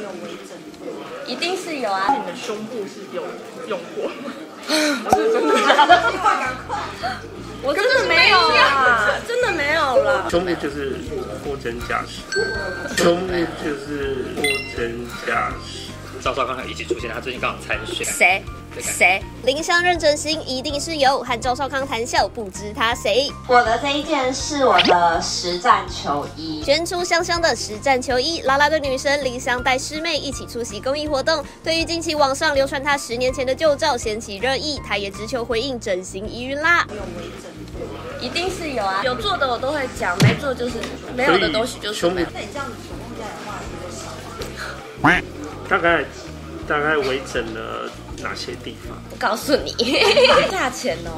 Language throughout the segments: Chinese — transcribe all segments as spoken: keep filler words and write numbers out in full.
有微整过？ 一定是有啊。 你的胸部是有用过吗？是真的假的？ 赶快赶快！ 我真的没有啦，真的没有啦。 胸部就是货真价实，胸部就是货真价实。 赵少康还一起出现，他最近刚好参选。 谁？谁？林湘认真心一定是有，和赵少康谈笑，不知他谁。 我的这一件是我的实战球衣， 捐出香香的实战球衣，啦啦队女神林湘带师妹一起出席公益活动。对于近期网上流传她十年前的旧照掀起热议，她也直球回应整形疑云啦。 有微整过？ 一定是有啊，有做的我都会讲，没做就是没有的东西就是胸部。 那你这样子总共加的话，有多少啊？ 大概大概微整了哪些地方？ 我告诉你，价钱哦，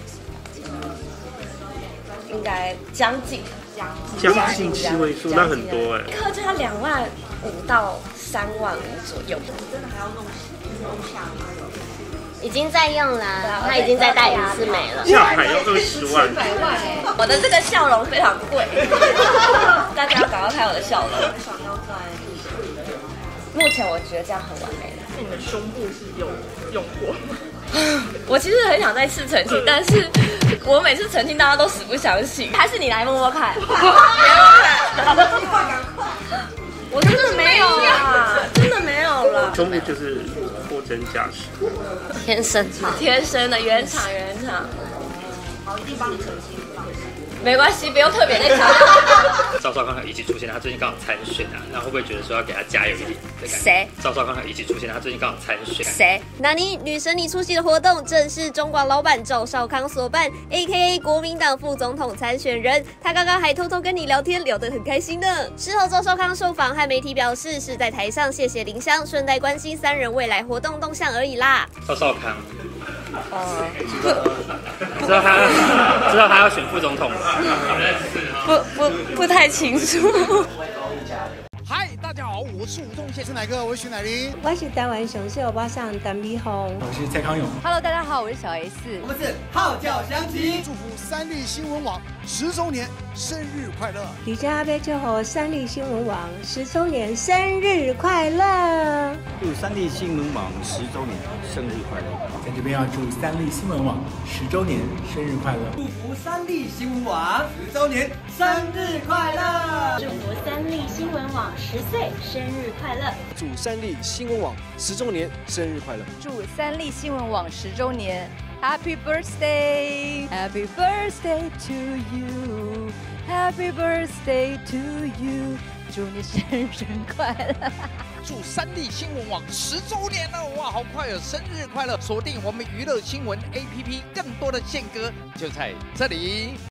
应该将近将近七位数，那很多哎、 一颗就要两万五到三万五左右。 你真的还要弄弄下吗？ 已经在用啦，他已经在带隐适美了。 下海要二十万， 我的这个笑容非常贵，大家要赶快拍我的笑容。 想要在目前我觉得这样很完美了。 你的胸部是有用过吗？ 我其实很想再次澄清，但是我每次澄清大家都死不相信。还是你来摸摸看，别摸看。 赶快赶快！ 我真的没有啦，真的没有啦。 胸部就是货真价实， 天生天生的原厂原厂。 好，一定帮你澄清，放心。 没关系，不用特别再强调。 赵少康还一起出现，他最近刚好参选啊，那会不会觉得说要给他加油一点的感觉？ 谁？ 赵少康还一起出现，他最近刚好参选。 谁？那你女神你出席的活动正是中广老板赵少康所办 ，A K A 国民党副总统参选人。他刚刚还偷偷跟你聊天，聊得很开心呢。事后赵少康受访和媒体表示，是在台上谢谢林湘，顺带关心三人未来活动动向而已啦。 赵少康， 哦， 知道他知道他要选副总统吗？ 不不不太清楚。 嗨，大家好，我是吴宗宪，是哪个？我是徐乃麟， 我是台湾上秀我上陈美凤， 我是蔡康永。 Hello， 大家好，我是小 S。 我们是号角响起， 祝福三立新闻网十周年生日快乐！ 李家贝祝贺三立新闻网十周年生日快乐！ 祝三立新闻网十周年生日快乐！ 在这边要祝三立新闻网十周年生日快乐！祝福三立新闻网十周年生日快乐！ 祝福三立新闻网十岁生日快乐！ 祝三立新闻网十周年生日快乐！ 祝三立新闻网十周年 Happy Birthday Happy Birthday to you Happy Birthday to you 祝你生日快乐！ 祝三立新闻网十周年了，哇，好快哦！生日快乐！锁定我们娱乐新闻 A P P， 更多的宪歌就在这里。